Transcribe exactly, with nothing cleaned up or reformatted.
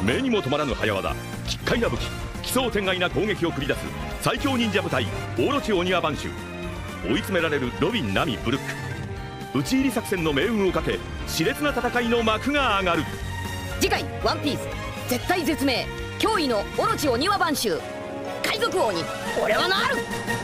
目にも止まらぬ早業、奇怪な武器、奇想天外な攻撃を繰り出す最強忍者部隊オロチオニワ番衆。追い詰められるロビン、ナミ、ブルック。討ち入り作戦の命運をかけ熾烈な戦いの幕が上がる。 次回「ワンピース絶対絶命驚異のオロチオニワ番衆海賊王に俺はなる。